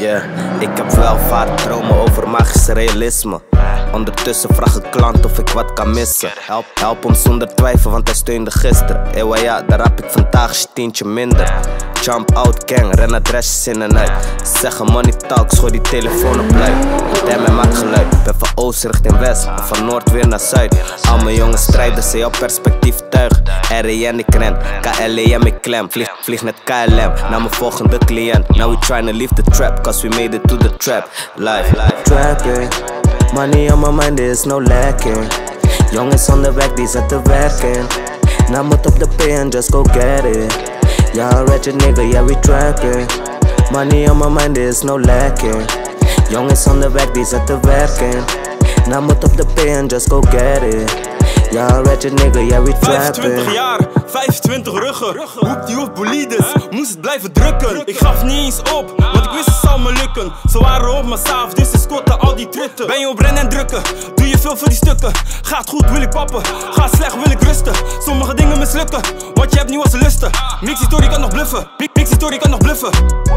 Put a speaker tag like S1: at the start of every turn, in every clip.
S1: Yeah, ik heb wel vaak dromen over magisch realisme. Ondertussen vraag een klant of ik wat kan missen. Help hem zonder twijfel, want hij steunde gisteren. Ewa ja, daar rap ik vandaag een tientje minder. Jump out gang, ren adresjes in en uit. Zeggen money talks, gooi die telefoon op luid. Damn, hij maakt geluid. Ben van oost richting west, en van noord weer naar zuid. Al mijn jonge strijders, ze jouw perspectief tuigen. REN ik ren, KLEM ik klem. Vlieg net KLM, naar mijn volgende cliënt. Now we tryna leave the trap, cause we made it to the trap. Live.
S2: Trapping, money on my mind, there is no lacking. Jongens on the back, die zetten werken. Nou moet op de P and just go get it. Yeah, ratchet nigga, yeah we trapping. Money on my mind, there is no lacking. Jongens on the back, die zetten werken. Nou moet op de P and just go get it. Yeah, ratchet nigga, yeah we trapping.
S3: 25 jaar, 25 ruggen. Hoep die op bolides, moest het blijven drukken. Ik gaf niet eens op, want ik wist het zou me lukken. Ze waren op me saaf, dus ze squatten al die tritten. Ben je op rennen en drukken, doe je veel voor die stukken. Gaat goed, wil ik pappen, gaat slecht, wil ik rusten. Sommige dingen mislukken, wat je hebt niet was lusten. Mixie kan nog bluffen, Mixie kan nog bluffen.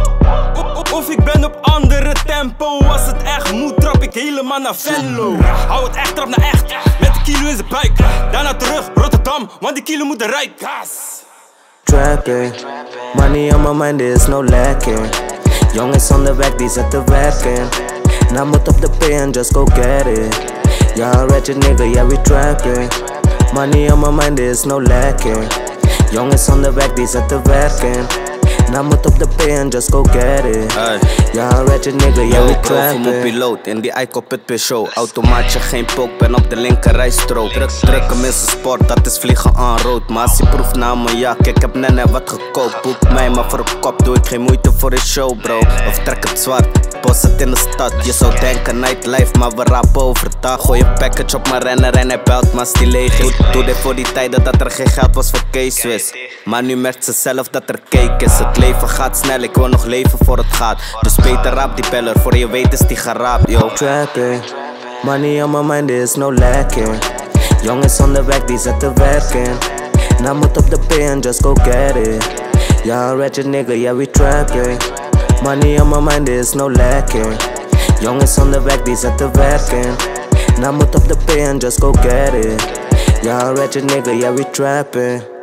S3: Of ik ben op andere tempo. Als het echt moet, trap ik helemaal naar Venlo. Hou het echt, trap naar echt, met de kilo in zijn buik. Daarna terug, Rotterdam, want die kilo moet eruit.
S2: Trapping, money on my mind, there is no lacking. Jongens on the back, die zetten werken. Nou moet op de P and just go get it. Yeah, ratchet nigga, yeah we trapping. Money on my mind, there is no lacking. Jongens on the back, die zetten werken. Nou moet op de P and just go get it. Yeah, ratchet nigga, yeah we trapping.
S1: Mijn piloot in die iCockpit Peugeot. Automaatje, geen pook, ben op de linker rijstrook. Drukken is een sport, dat is vliegen aan rood. Maar als je proeft naar mijn jak, ik heb net wat gekookt. Boek mij, maar voor een kop doe ik geen moeite voor een show bro. Of trek het zwart, post het in de stad. Je zou denken nightlife, maar we rappen overdag. Gooi een package op mijn renner en hij belt, maar als die leeg is. Doe dit voor die tijden dat er geen geld was voor K-Swiss. Maar nu merkt ze zelf dat er cake is. Het leven gaat snel, ik wil nog leven voor het gaat. Dus beter rap die beller, voor je weet is die geraapt, yo.
S2: Trapping, money on my mind, there is no lacking. Jongens on the back, die zetten werken. Nou moet op de P and just go get it. Yeah, ratchet nigga, yeah we trapping. Money on my mind, there is no lacking. Jongens on the back, die zetten werken. Nou moet op de P and just go get it. Yeah, ratchet nigga, yeah we trapping.